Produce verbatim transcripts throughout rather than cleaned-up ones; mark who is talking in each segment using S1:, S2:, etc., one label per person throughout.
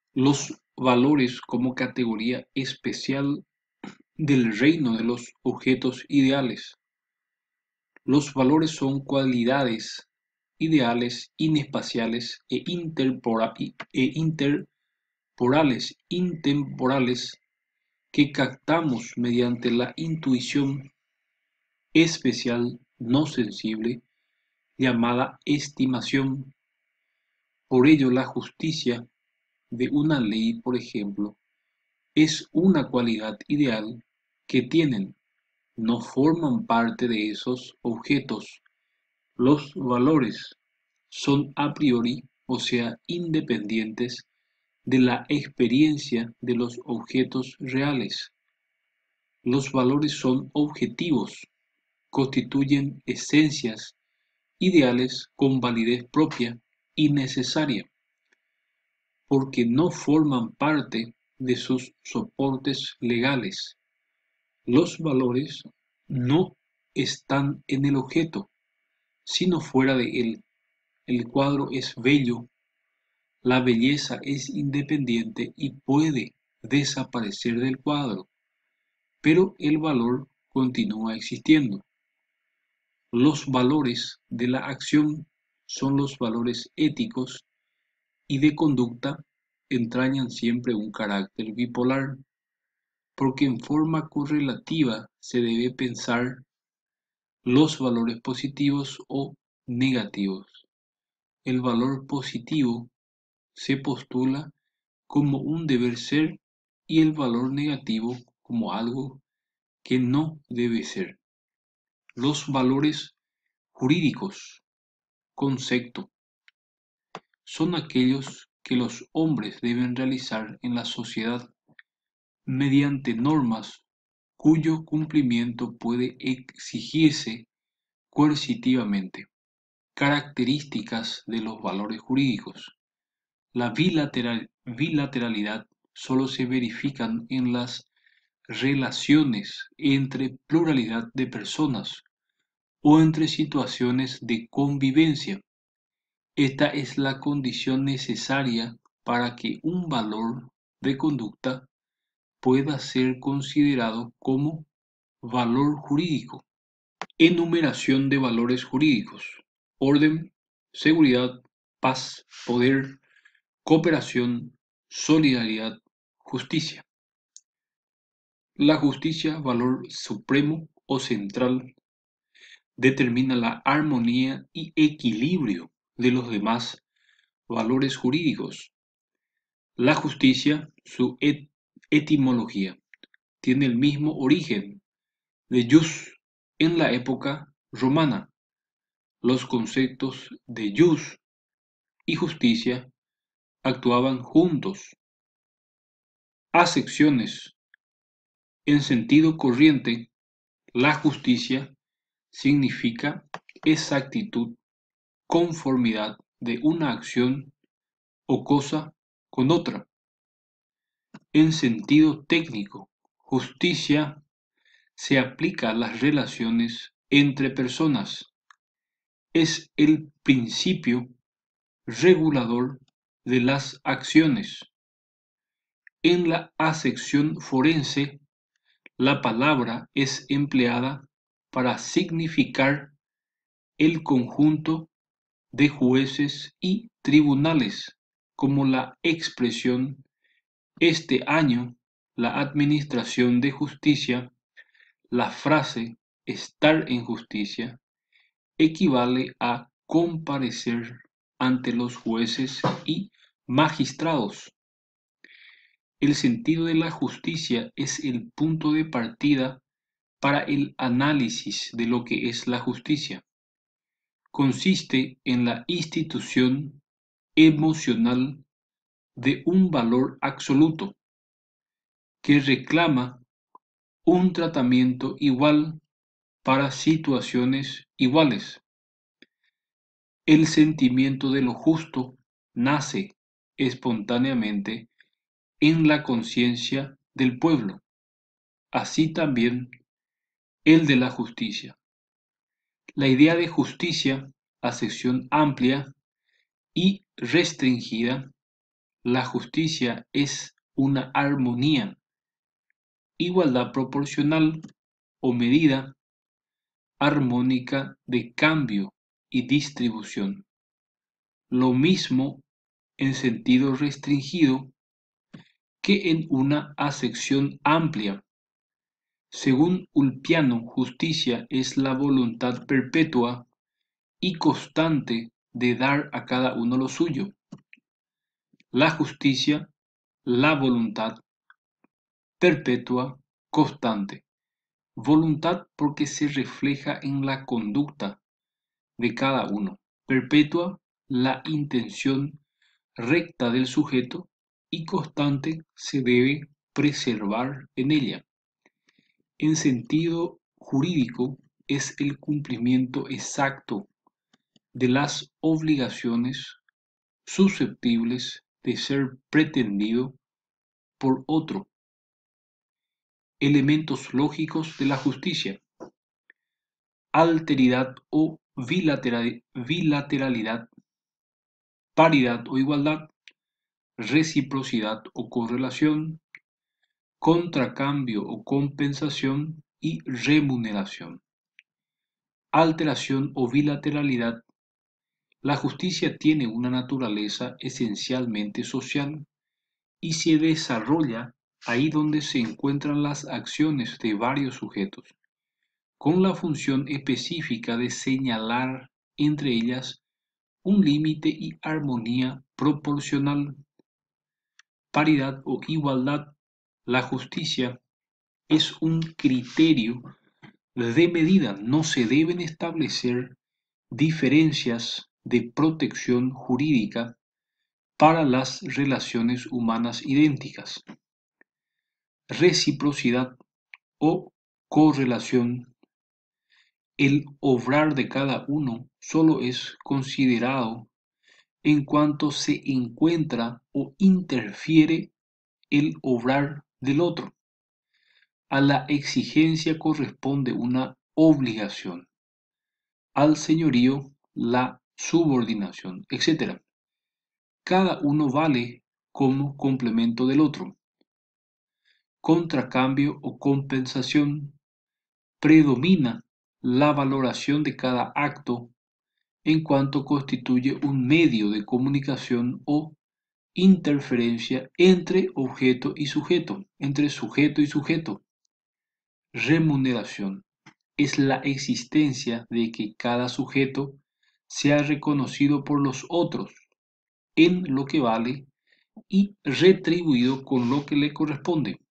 S1: Los valores como categoría especial del reino de los objetos ideales. Los valores son cualidades ideales inespaciales e, interpora- e interporales, intemporales que captamos mediante la intuición especial no sensible llamada estimación. Por ello, la justicia de una ley, por ejemplo, es una cualidad ideal que tienen, no forman parte de esos objetos. Los valores son a priori, o sea, independientes de la experiencia de los objetos reales. Los valores son objetivos, constituyen esencias ideales con validez propia y necesaria, porque no forman parte de sus soportes legales. Los valores no están en el objeto, sino fuera de él. El cuadro es bello, la belleza es independiente y puede desaparecer del cuadro, pero el valor continúa existiendo. Los valores de la acción son los valores éticos y de conducta entrañan siempre un carácter bipolar, porque en forma correlativa se debe pensar los valores positivos o negativos. El valor positivo se postula como un deber ser y el valor negativo como algo que no debe ser. Los valores jurídicos, concepto, son aquellos que los hombres deben realizar en la sociedad mediante normas cuyo cumplimiento puede exigirse coercitivamente. Características de los valores jurídicos. La bilateral- bilateralidad solo se verifica en las relaciones entre pluralidad de personas o entre situaciones de convivencia. Esta es la condición necesaria para que un valor de conducta pueda ser considerado como valor jurídico. Enumeración de valores jurídicos: orden, seguridad, paz, poder, cooperación, solidaridad, justicia. La justicia, valor supremo o central, determina la armonía y equilibrio de los demás valores jurídicos. La justicia, su et- etimología, tiene el mismo origen de jus en la época romana. Los conceptos de jus y justicia actuaban juntos. Acepciones: en sentido corriente, la justicia significa exactitud, conformidad de una acción o cosa con otra. En sentido técnico, justicia se aplica a las relaciones entre personas. Es el principio regulador de las acciones. En la acepción forense, la palabra es empleada para significar el conjunto de jueces y tribunales, como la expresión "este año la Administración de Justicia". La frase "estar en justicia" equivale a comparecer ante los jueces y magistrados. El sentido de la justicia es el punto de partida para el análisis de lo que es la justicia. Consiste en la institución emocional de un valor absoluto que reclama un tratamiento igual para situaciones iguales. El sentimiento de lo justo nace espontáneamente en la conciencia del pueblo, así también el de la justicia. La idea de justicia, acepción amplia y restringida, La justicia es una armonía, igualdad proporcional o medida armónica de cambio y distribución. Lo mismo en sentido restringido que en una acepción amplia. Según Ulpiano, justicia es la voluntad perpetua y constante de dar a cada uno lo suyo. La justicia, la voluntad perpetua, constante. Voluntad porque se refleja en la conducta de cada uno. Perpetua, la intención recta del sujeto, y constante se debe preservar en ella. En sentido jurídico, es el cumplimiento exacto de las obligaciones susceptibles de ser pretendido por otro. Elementos lógicos de la justicia: alteridad o bilateralidad, paridad o igualdad, reciprocidad o correlación, contracambio o compensación y remuneración. Alteración o bilateralidad. La justicia tiene una naturaleza esencialmente social y se desarrolla ahí donde se encuentran las acciones de varios sujetos, con la función específica de señalar entre ellas un límite y armonía proporcional. Paridad o igualdad. La justicia es un criterio de medida, no se deben establecer diferencias de protección jurídica para las relaciones humanas idénticas. Reciprocidad o correlación. El obrar de cada uno solo es considerado en cuanto se encuentra o interfiere el obrar del otro. A la exigencia corresponde una obligación, al señorío la subordinación, etcétera. Cada uno vale como complemento del otro. Contracambio o compensación. Predomina la valoración de cada acto en cuanto constituye un medio de comunicación o interferencia entre objeto y sujeto, entre sujeto y sujeto. Remuneración. Es la existencia de que cada sujeto sea reconocido por los otros en lo que vale y retribuido con lo que le corresponde.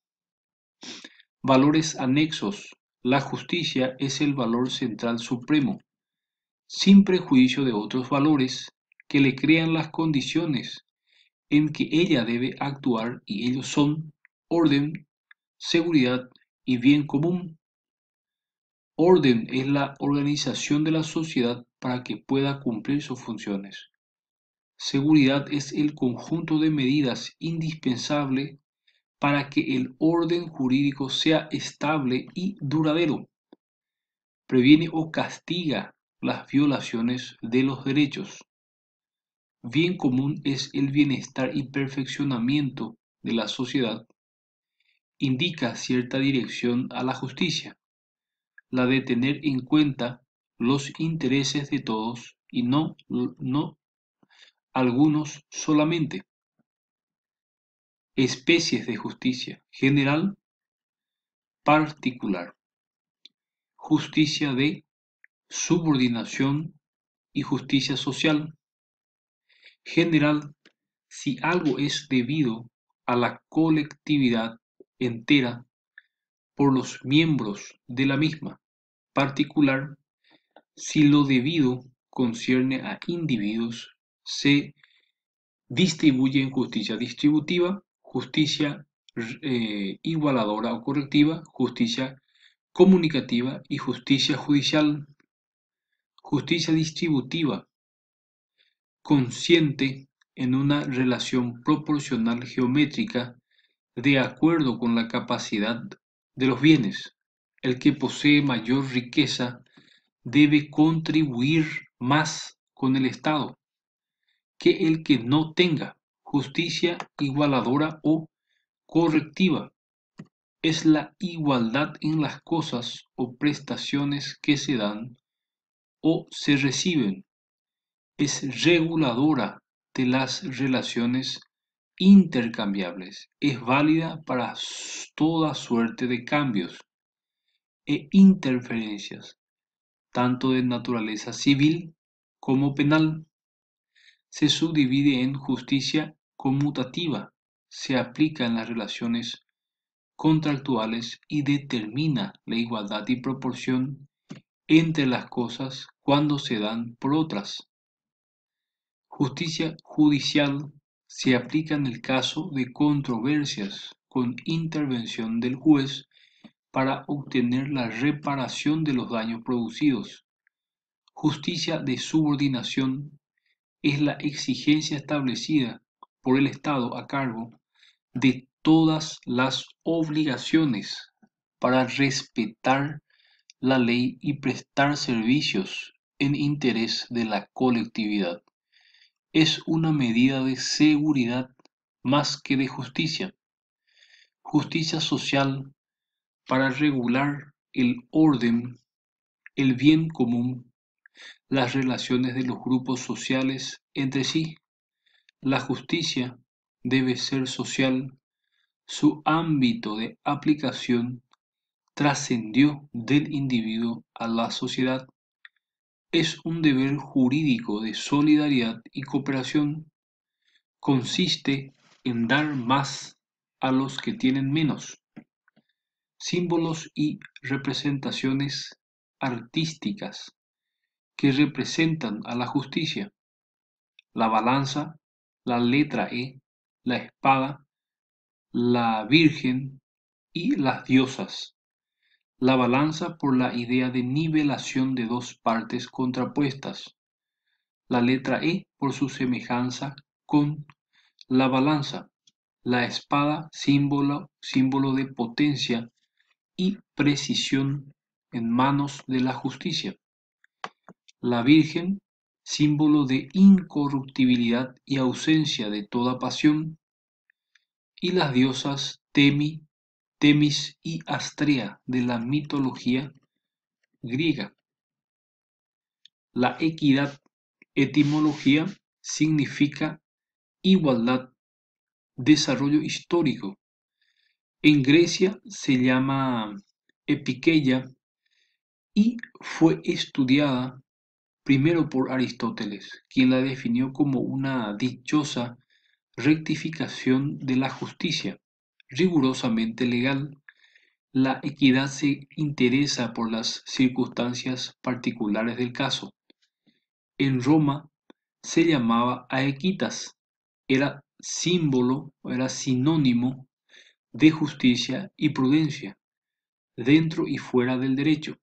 S1: Valores anexos. La justicia es el valor central supremo, sin prejuicio de otros valores que le crean las condiciones en que ella debe actuar, y ellos son orden, seguridad y bien común. Orden es la organización de la sociedad para que pueda cumplir sus funciones. Seguridad es el conjunto de medidas indispensable para que el orden jurídico sea estable y duradero. Previene o castiga las violaciones de los derechos. Bien común es el bienestar y perfeccionamiento de la sociedad. Indica cierta dirección a la justicia, la de tener en cuenta los intereses de todos y no, no algunos solamente. Especies de justicia: general, particular. Justicia de subordinación y justicia social. General, si algo es debido a la colectividad entera por los miembros de la misma. Particular, si lo debido concierne a individuos, se distribuye en justicia distributiva, justicia eh, igualadora o correctiva, justicia comunicativa y justicia judicial. Justicia distributiva consciente en una relación proporcional geométrica de acuerdo con la capacidad de los bienes. El que posee mayor riqueza debe contribuir más con el Estado que el que no tenga. Justicia igualadora o correctiva es la igualdad en las cosas o prestaciones que se dan o se reciben. Es reguladora de las relaciones intercambiables. Es válida para toda suerte de cambios e interferencias, tanto de naturaleza civil como penal. Se subdivide en justicia conmutativa, se aplica en las relaciones contractuales y determina la igualdad y proporción entre las cosas cuando se dan por otras. Justicia judicial se aplica en el caso de controversias con intervención del juez para obtener la reparación de los daños producidos. Justicia de subordinación es la exigencia establecida por el Estado a cargo de todas las obligaciones para respetar la ley y prestar servicios en interés de la colectividad. Es una medida de seguridad más que de justicia. Justicia social para regular el orden, el bien común, las relaciones de los grupos sociales entre sí. La justicia debe ser social. Su ámbito de aplicación trascendió del individuo a la sociedad. Es un deber jurídico de solidaridad y cooperación. Consiste en dar más a los que tienen menos. Símbolos y representaciones artísticas que representan a la justicia: la balanza, la letra E, la espada, la Virgen y las diosas. La balanza por la idea de nivelación de dos partes contrapuestas. La letra E por su semejanza con la balanza. La espada, símbolo, símbolo de potencia y precisión en manos de la justicia. La Virgen, símbolo de incorruptibilidad y ausencia de toda pasión. Y las diosas Temi, Temis y Astrea de la mitología griega. La equidad, etimología, significa igualdad, desarrollo histórico. En Grecia se llama epikeia y fue estudiada primero por Aristóteles, quien la definió como una dichosa rectificación de la justicia, rigurosamente legal. La equidad se interesa por las circunstancias particulares del caso. En Roma se llamaba aequitas, era símbolo, era sinónimo de justicia y prudencia, dentro y fuera del derecho.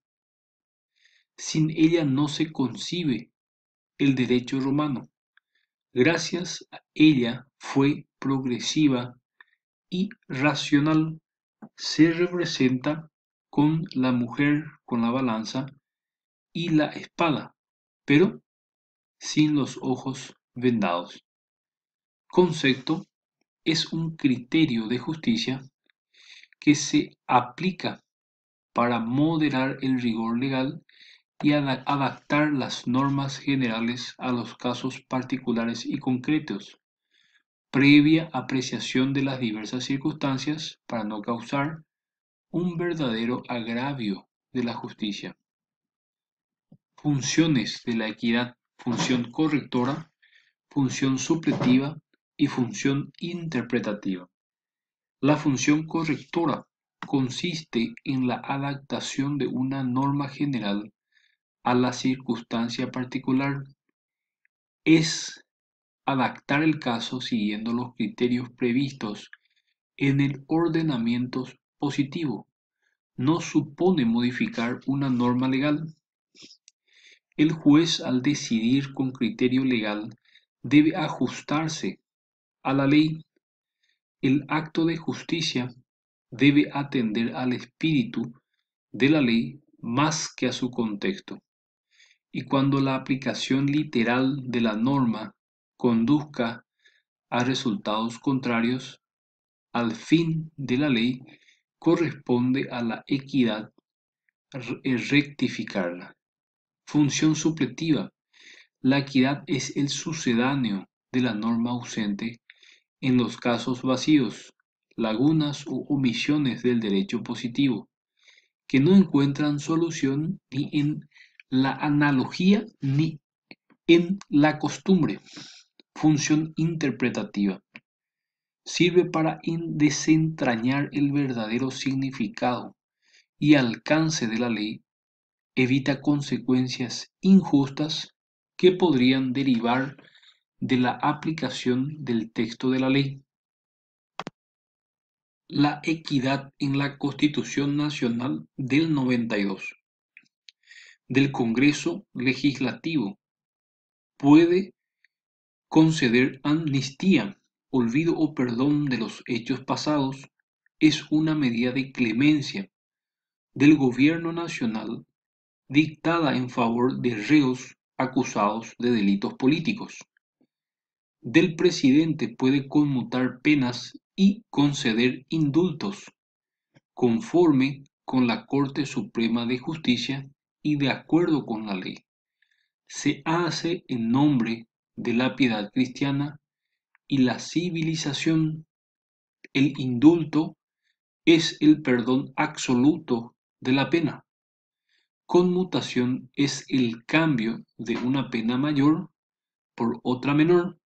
S1: Sin ella no se concibe el derecho romano. Gracias a ella fue progresiva y racional. Se representa con la mujer con la balanza y la espada, pero sin los ojos vendados. Concepto es un criterio de justicia que se aplica para moderar el rigor legal y adaptar las normas generales a los casos particulares y concretos, previa apreciación de las diversas circunstancias para no causar un verdadero agravio de la justicia. Funciones de la equidad: función correctora, función supletiva y función interpretativa. La función correctora consiste en la adaptación de una norma general a la circunstancia particular. Es adaptar el caso siguiendo los criterios previstos en el ordenamiento positivo. No supone modificar una norma legal. El juez, al decidir con criterio legal, debe ajustarse a la ley. El acto de justicia debe atender al espíritu de la ley más que a su contexto. Y cuando la aplicación literal de la norma conduzca a resultados contrarios al fin de la ley, corresponde a la equidad rectificarla. Función supletiva. La equidad es el sucedáneo de la norma ausente en los casos vacíos, lagunas u omisiones del derecho positivo, que no encuentran solución ni en la analogía ni en la costumbre. Función interpretativa. Sirve para desentrañar el verdadero significado y alcance de la ley, evita consecuencias injustas que podrían derivar de la aplicación del texto de la ley. La equidad en la Constitución Nacional del noventa y dos del Congreso Legislativo puede conceder amnistía, olvido o perdón de los hechos pasados. Es una medida de clemencia del Gobierno Nacional dictada en favor de reos acusados de delitos políticos. Del presidente puede conmutar penas y conceder indultos, conforme con la Corte Suprema de Justicia y de acuerdo con la ley. Se hace en nombre de la piedad cristiana y la civilización. El indulto es el perdón absoluto de la pena. Conmutación es el cambio de una pena mayor por otra menor.